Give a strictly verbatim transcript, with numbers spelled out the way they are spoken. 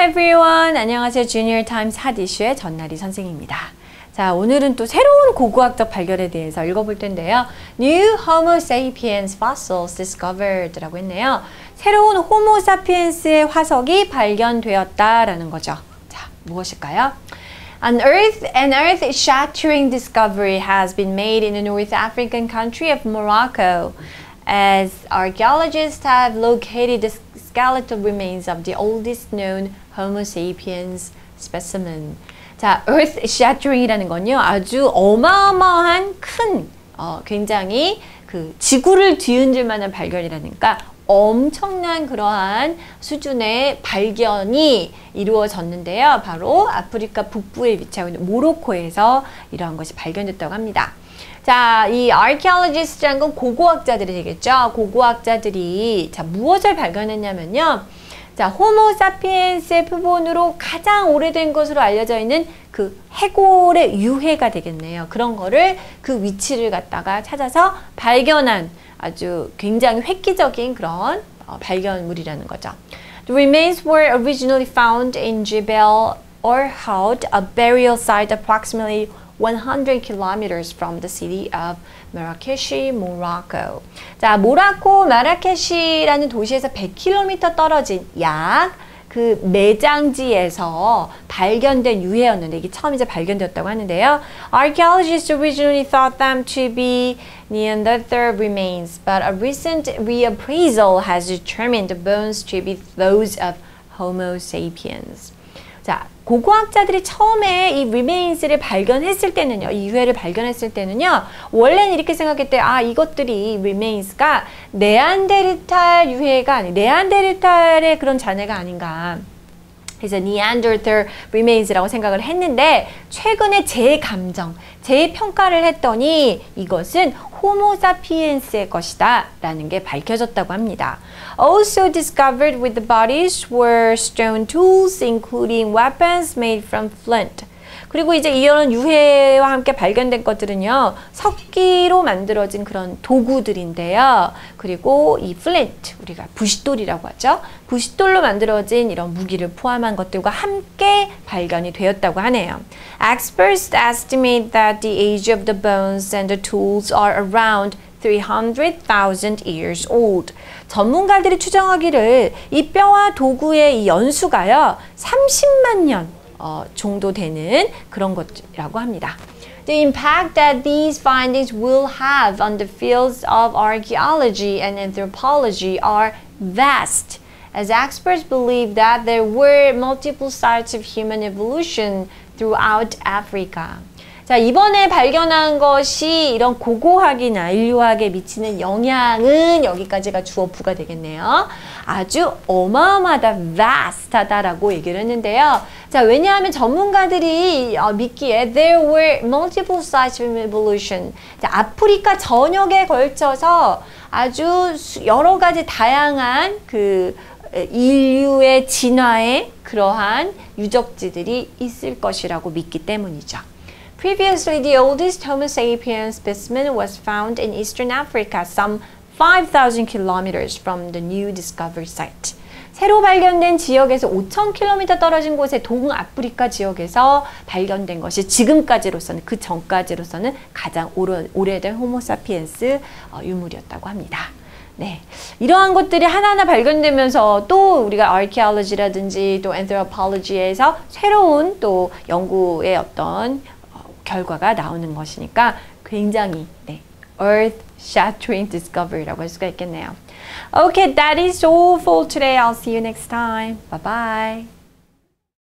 everyone. 안녕하세요. Junior Times 핫 이슈의 전나리 선생입니다. 자, 오늘은 또 새로운 고고학적 발견에 대해서 읽어볼 텐데요. New Homo sapiens fossils discovered라고 했네요. 새로운 호모 사피엔스의 화석이 발견되었다라는 거죠. 자, 무엇일까요? An earth, an earth-shattering discovery has been made in the North African country of Morocco, as archaeologists have located the skeletal remains of the oldest known Homo sapiens specimen. 자, earth-shattering이라는 건요, 아주 어마어마한 큰, 어, 굉장히 그 지구를 뒤흔들 만한 발견이라니까 엄청난 그러한 수준의 발견이 이루어졌는데요. 바로 아프리카 북부에 위치하고 있는 모로코에서 이러한 것이 발견됐다고 합니다. 자, 이 archaeologist라는 건 고고학자들이 되겠죠. 고고학자들이 자, 무엇을 발견했냐면요. 자, 호모 사피엔스의 표본으로 가장 오래된 것으로 알려져 있는 그 해골의 유해가 되겠네요. 그런 거를 그 위치를 갖다가 찾아서 발견한 아주 굉장히 획기적인 그런 어, 발견물이라는 거죠. The remains were originally found in Jebel Orhoud, a burial site approximately one hundred kilometers from the city of Marrakech, Morocco. 자, 모로코 마라케시라는 도시에서 백 킬로미터 떨어진 약 그 매장지에서 발견된 유해였는데 이게 처음 이제 발견되었다고 하는데요. Archaeologists originally thought them to be Neanderthal remains, but a recent reappraisal has determined the bones to be those of Homo sapiens. 자, 고고학자들이 처음에 이 remains를 발견했을 때는요, 이 유해를 발견했을 때는요, 원래는 이렇게 생각했대요. 아, 이것들이 remains가 네안데르탈 유해가 아니, 네안데르탈의 그런 잔해가 아닌가. 그래서 Neanderthal remains라고 생각을 했는데 최근에 재감정, 재평가를 했더니 이것은 호모 사피엔스의 것이다 라는 게 밝혀졌다고 합니다. Also discovered with the bodies were stone tools including weapons made from flint. 그리고 이제 이런 유해와 함께 발견된 것들은요, 석기로 만들어진 그런 도구들인데요. 그리고 이 플린트, 우리가 부싯돌이라고 하죠. 부싯돌로 만들어진 이런 무기를 포함한 것들과 함께 발견이 되었다고 하네요. Experts estimate that the age of the bones and the tools are around three hundred thousand years old. 전문가들이 추정하기를 이 뼈와 도구의 이 연수가요, 삼십만 년 어, 정도 되는 그런 것이라고 합니다. The impact that these findings will have on the fields of archaeology and anthropology are vast, as experts believe that there were multiple sites of human evolution throughout Africa. 자, 이번에 발견한 것이 이런 고고학이나 인류학에 미치는 영향은 여기까지가 주어 부가 되겠네요. 아주 어마어마하다, vast하다라고 얘기를 했는데요. 자, 왜냐하면 전문가들이 어, 믿기에 there were multiple sites of evolution. 자, 아프리카 전역에 걸쳐서 아주 여러 가지 다양한 그 인류의 진화의 그러한 유적지들이 있을 것이라고 믿기 때문이죠. Previously, the oldest Homo sapiens specimen was found in eastern Africa, some five thousand kilometers from the new discovered site. 새로 발견된 지역에서 오천 킬로미터 떨어진 곳의 동아프리카 지역에서 발견된 것이 지금까지로서는, 그 전까지로서는 가장 오래, 오래된 호모 사피엔스 어, 유물이었다고 합니다. 네, 이러한 것들이 하나하나 발견되면서 또 우리가 archaeology라든지 또 anthropology에서 새로운 또 연구의 어떤 결과가 나오는 것이니까 굉장히 네, earth-shattering discovery라고 할 수가 있겠네요. Okay, that is all for today. I'll see you next time. Bye bye.